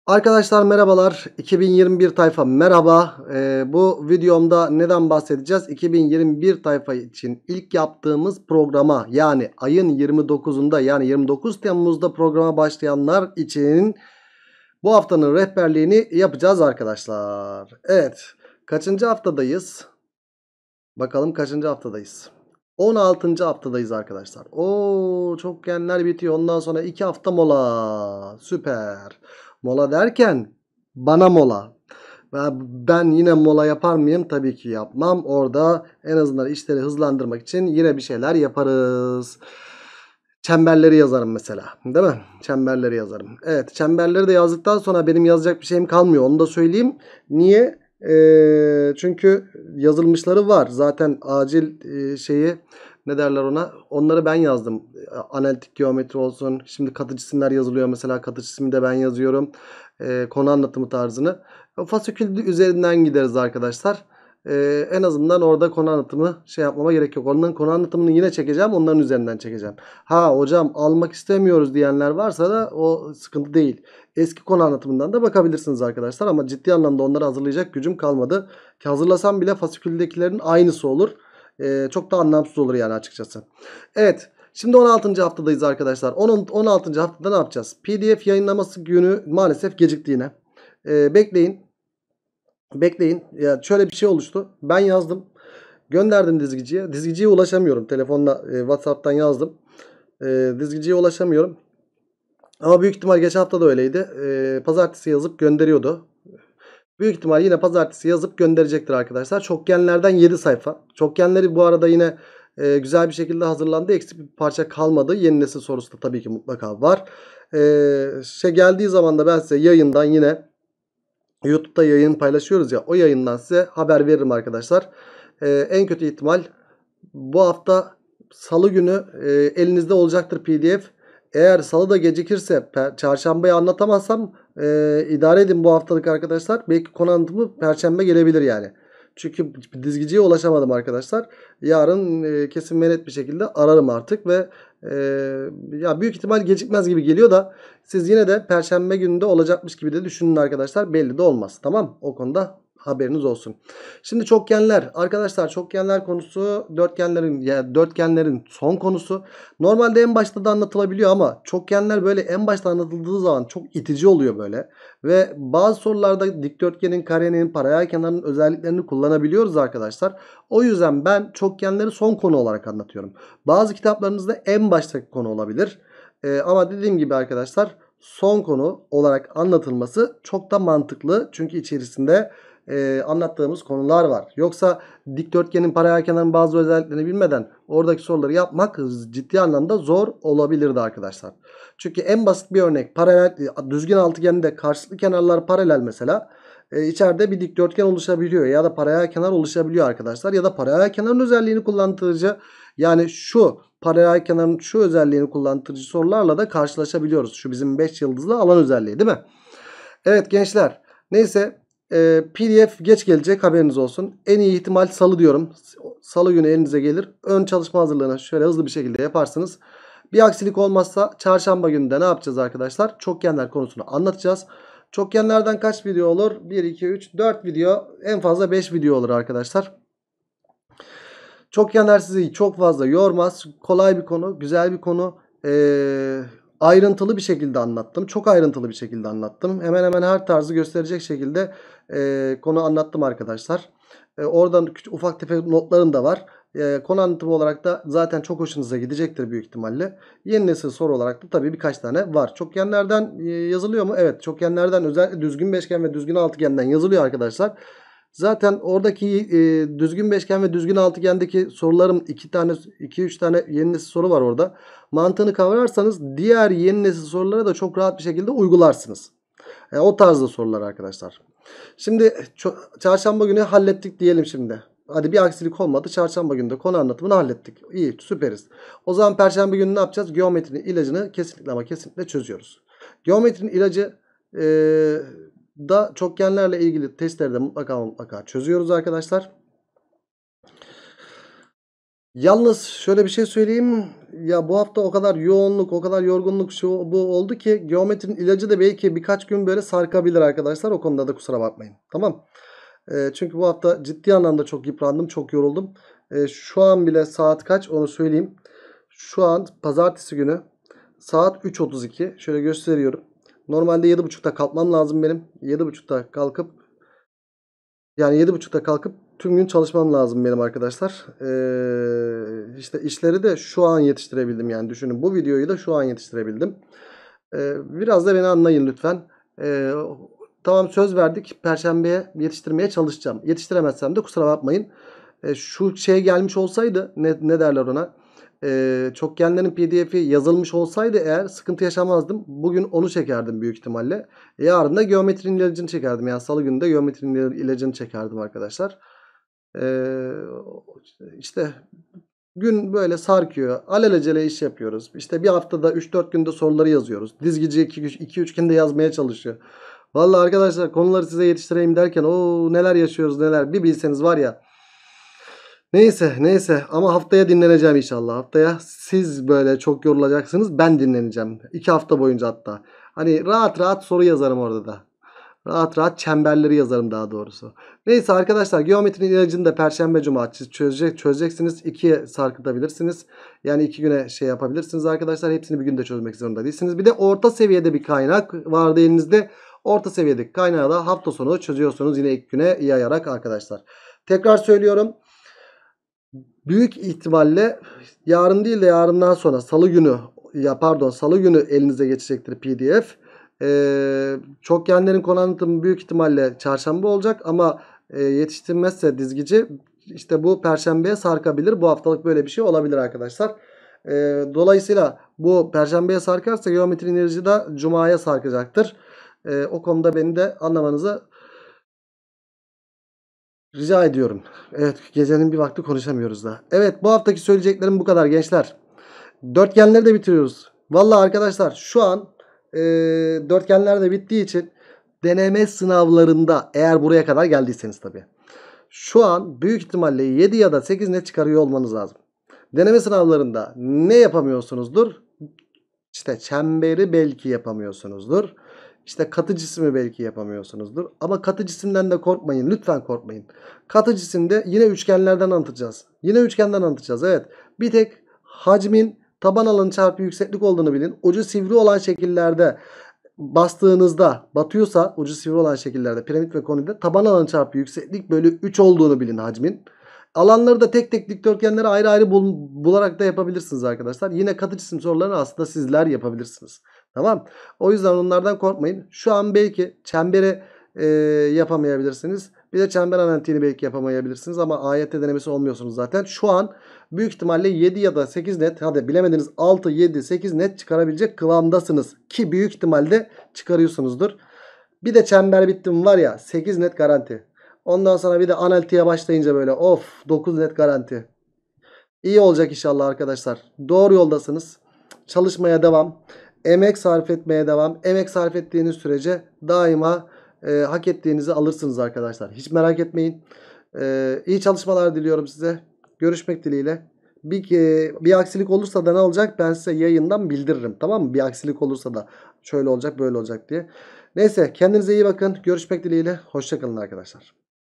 Arkadaşlar merhabalar. 2021 tayfa merhaba. Bu videomda neden bahsedeceğiz? 2021 tayfa için ilk yaptığımız programa, yani ayın 29'unda, yani 29 Temmuz'da programa başlayanlar için bu haftanın rehberliğini yapacağız arkadaşlar. Evet. Kaçıncı haftadayız? Bakalım kaçıncı haftadayız? 16. haftadayız arkadaşlar. Oo, çokgenler bitiyor. Ondan sonra 2 hafta mola. Süper. Mola derken bana mola. Ben yine mola yapar mıyım? Tabii ki yapmam. Orada en azından işleri hızlandırmak için yine bir şeyler yaparız. Çemberleri yazarım mesela. Değil mi? Çemberleri yazarım. Evet, çemberleri de yazdıktan sonra benim yazacak bir şeyim kalmıyor. Onu da söyleyeyim. Niye? Çünkü yazılmışları var. Zaten acil şeyi, ne derler ona? Onları ben yazdım. Analitik geometri olsun. Şimdi katı cisimler yazılıyor mesela. Katı cismi de ben yazıyorum. Konu anlatımı tarzını. Fasikül üzerinden gideriz arkadaşlar. En azından orada konu anlatımı yapmama gerek yok. Onların konu anlatımını yine çekeceğim. Onların üzerinden çekeceğim. Ha hocam almak istemiyoruz diyenler varsa da o sıkıntı değil. Eski konu anlatımından da bakabilirsiniz arkadaşlar. Ama ciddi anlamda onları hazırlayacak gücüm kalmadı. Ki hazırlasam bile fasiküldekilerin aynısı olur. Çok da anlamsız olur yani açıkçası. Evet. Şimdi 16. haftadayız arkadaşlar. 16. haftada ne yapacağız? PDF yayınlaması günü maalesef gecikti yine. Bekleyin. Bekleyin. Ya şöyle bir şey oluştu. Ben yazdım. Gönderdim dizgiciye. Dizgiciye ulaşamıyorum. Telefonla WhatsApp'tan yazdım. Dizgiciye ulaşamıyorum. Ama büyük ihtimal geçen hafta da öyleydi. Pazartesi yazıp gönderiyordu. Büyük ihtimal yine pazartesi yazıp gönderecektir arkadaşlar. Çokgenlerden 7 sayfa. Çokgenleri bu arada yine güzel bir şekilde hazırlandı. Eksik bir parça kalmadı. Yeni nesil sorusu da tabii ki mutlaka var. Geldiği zaman da ben size yayından, yine YouTube'da yayın paylaşıyoruz ya, o yayından size haber veririm arkadaşlar. En kötü ihtimal bu hafta salı günü elinizde olacaktır PDF. Eğer salı da gecikirse, çarşambaya anlatamazsam idare edin bu haftalık arkadaşlar. Belki konu anlatımı perşembe gelebilir yani. Çünkü dizgiciye ulaşamadım arkadaşlar. Yarın kesin ve net bir şekilde ararım artık ve ya büyük ihtimal gecikmez gibi geliyor da siz yine de perşembe gününde olacakmış gibi de düşünün arkadaşlar. Belli de olmaz. Tamam, o konuda haberiniz olsun. Şimdi çokgenler arkadaşlar, çokgenler konusu dörtgenlerin son konusu. Normalde en başta da anlatılabiliyor ama çokgenler böyle en başta anlatıldığı zaman çok itici oluyor böyle. Ve bazı sorularda dikdörtgenin, karenin, paralel kenarın özelliklerini kullanabiliyoruz arkadaşlar. O yüzden ben çokgenleri son konu olarak anlatıyorum. Bazı kitaplarınızda en baştaki konu olabilir. Ama dediğim gibi arkadaşlar, son konu olarak anlatılması çok da mantıklı. Çünkü içerisinde anlattığımız konular var. Yoksa dikdörtgenin, paralel kenarın bazı özelliklerini bilmeden oradaki soruları yapmak ciddi anlamda zor olabilirdi arkadaşlar. Çünkü en basit bir örnek, paralel düzgün altıgende karşılıklı kenarlar paralel mesela. İçeride bir dikdörtgen oluşabiliyor ya da paralel kenar oluşabiliyor arkadaşlar. Ya da paralel kenarın özelliğini kullandırıcı, yani şu paralel kenarın şu özelliğini kullandırıcı sorularla da karşılaşabiliyoruz. Şu bizim 5 yıldızlı alan özelliği değil mi? Evet gençler. Neyse. PDF geç gelecek, haberiniz olsun. En iyi ihtimal salı diyorum. Salı günü elinize gelir. Ön çalışma hazırlığını şöyle hızlı bir şekilde yaparsınız. Bir aksilik olmazsa çarşamba günü de ne yapacağız arkadaşlar? Çokgenler konusunu anlatacağız. Çokgenlerden kaç video olur? 1, 2, 3, 4 video. En fazla 5 video olur arkadaşlar. Çokgenler sizi çok fazla yormaz. Kolay bir konu. Güzel bir konu. Ayrıntılı bir şekilde anlattım. Çok ayrıntılı bir şekilde anlattım. Hemen hemen her tarzı gösterecek şekilde konu anlattım arkadaşlar. Oradan küçük, ufak tefek notlarım da var. Konu anlatımı olarak da zaten çok hoşunuza gidecektir büyük ihtimalle. Yeni nesil soru olarak da tabii birkaç tane var. Çokgenlerden yazılıyor mu? Evet, çokgenlerden özellikle düzgün beşgen ve düzgün altıgenden yazılıyor arkadaşlar. Zaten oradaki düzgün beşgen ve düzgün altıgendeki sorularım 2-3 tane yeni nesil soru var orada. Mantığını kavrarsanız diğer yeni nesil sorulara da çok rahat bir şekilde uygularsınız. O tarzda sorular arkadaşlar. Şimdi çarşamba günü hallettik diyelim şimdi. Hadi bir aksilik olmadı. Çarşamba günü de konu anlatımını hallettik. İyi, süperiz. O zaman perşembe günü ne yapacağız? Geometrinin ilacını kesinlikle ama kesinlikle çözüyoruz. Geometrinin ilacı da çokgenlerle ilgili testleri de mutlaka çözüyoruz arkadaşlar. Yalnız şöyle bir şey söyleyeyim. Ya bu hafta o kadar yoğunluk, o kadar yorgunluk şu bu oldu ki geometrinin ilacı da belki birkaç gün böyle sarkabilir arkadaşlar. O konuda da kusura bakmayın. Tamam. Çünkü bu hafta ciddi anlamda çok yıprandım, çok yoruldum. Şu an bile saat kaç onu söyleyeyim. Şu an pazartesi günü saat 3:32. Şöyle gösteriyorum. Normalde 7:30'da kalkmam lazım benim. 7:30'da kalkıp yani 7:30'da kalkıp tüm gün çalışmam lazım benim arkadaşlar. İşte işleri de şu an yetiştirebildim yani düşünün. Bu videoyu da şu an yetiştirebildim. Biraz da beni anlayın lütfen. Ee, tamam söz verdik. Perşembeye yetiştirmeye çalışacağım. Yetiştiremezsem de kusura bakmayın. Şu şey gelmiş olsaydı ne derler ona? Çokgenlerin PDF'i yazılmış olsaydı eğer sıkıntı yaşamazdım. Bugün onu çekerdim büyük ihtimalle. Yarın da geometrinin ilacını çekerdim. Yani salı günü de geometrinin ilacını çekerdim arkadaşlar. İşte gün böyle sarkıyor. Alelacele iş yapıyoruz. İşte bir haftada 3-4 günde soruları yazıyoruz. Dizgici 2-3 günde yazmaya çalışıyor. Vallahi arkadaşlar konuları size yetiştireyim derken o neler yaşıyoruz neler bir bilseniz var ya. Neyse ama haftaya dinleneceğim inşallah. Haftaya siz böyle çok yorulacaksınız. Ben dinleneceğim. 2 hafta boyunca hatta. Hani rahat rahat soru yazarım orada da. Rahat rahat çemberleri yazarım daha doğrusu. Neyse arkadaşlar geometrinin ilacını da perşembe cuma çözeceksiniz. 2'ye sarkıtabilirsiniz. Yani 2 güne şey yapabilirsiniz arkadaşlar. Hepsini bir günde çözmek zorunda değilsiniz. Bir de orta seviyede bir kaynak vardı elinizde. Orta seviyedeki kaynağı da hafta sonu çözüyorsunuz. Yine 2 güne yayarak arkadaşlar. Tekrar söylüyorum. Büyük ihtimalle yarın değil de yarından sonra salı günü elinize geçecektir PDF. Çokgenlerin konu anlatımı büyük ihtimalle çarşamba olacak ama yetiştirmezse dizgici işte bu perşembeye sarkabilir. Bu haftalık böyle bir şey olabilir arkadaşlar. Dolayısıyla bu perşembeye sarkarsa geometrinin ilacı da cumaya sarkacaktır. O konuda beni de anlamanızı rica ediyorum. Evet gecenin bir vakti konuşamıyoruz da. Evet bu haftaki söyleyeceklerim bu kadar gençler. Dörtgenleri de bitiriyoruz. Vallahi arkadaşlar şu an dörtgenler de bittiği için deneme sınavlarında eğer buraya kadar geldiyseniz tabii. Şu an büyük ihtimalle 7 ya da 8 net çıkarıyor olmanız lazım. Deneme sınavlarında ne yapamıyorsunuzdur? İşte çemberi belki yapamıyorsunuzdur. İşte katı cismi belki yapamıyorsunuzdur. Ama katı cisimden de korkmayın. Lütfen korkmayın. Katı cisimde yine üçgenlerden anlatacağız. Yine üçgenden anlatacağız. Evet. Bir tek hacmin taban alanı çarpı yükseklik olduğunu bilin. Ucu sivri olan şekillerde bastığınızda batıyorsa ucu sivri olan şekillerde piramit ve konide taban alanı çarpı yükseklik bölü 3 olduğunu bilin hacmin. Alanları da tek tek dikdörtgenleri ayrı ayrı bularak da yapabilirsiniz arkadaşlar. Yine katı cisim sorularını aslında sizler yapabilirsiniz. Tamam. O yüzden onlardan korkmayın. Şu an belki çemberi yapamayabilirsiniz. Bir de çember analitiğini belki yapamayabilirsiniz. Ama AYT denemesi olmuyorsunuz zaten. Şu an büyük ihtimalle 7 ya da 8 net, hadi bilemediniz 6, 7, 8 net çıkarabilecek kıvamdasınız. Ki büyük ihtimalle çıkarıyorsunuzdur. Bir de çember bittim var ya 8 net garanti. Ondan sonra bir de analitiğe başlayınca böyle of 9 net garanti. İyi olacak inşallah arkadaşlar. Doğru yoldasınız. Çalışmaya devam. Emek sarf etmeye devam. Emek sarf ettiğiniz sürece daima hak ettiğinizi alırsınız arkadaşlar. Hiç merak etmeyin. İyi çalışmalar diliyorum size. Görüşmek dileğiyle. Bir aksilik olursa da ne olacak? Ben size yayından bildiririm. Tamam mı? Bir aksilik olursa da şöyle olacak böyle olacak diye. Neyse kendinize iyi bakın. Görüşmek dileğiyle. Hoşça kalın arkadaşlar.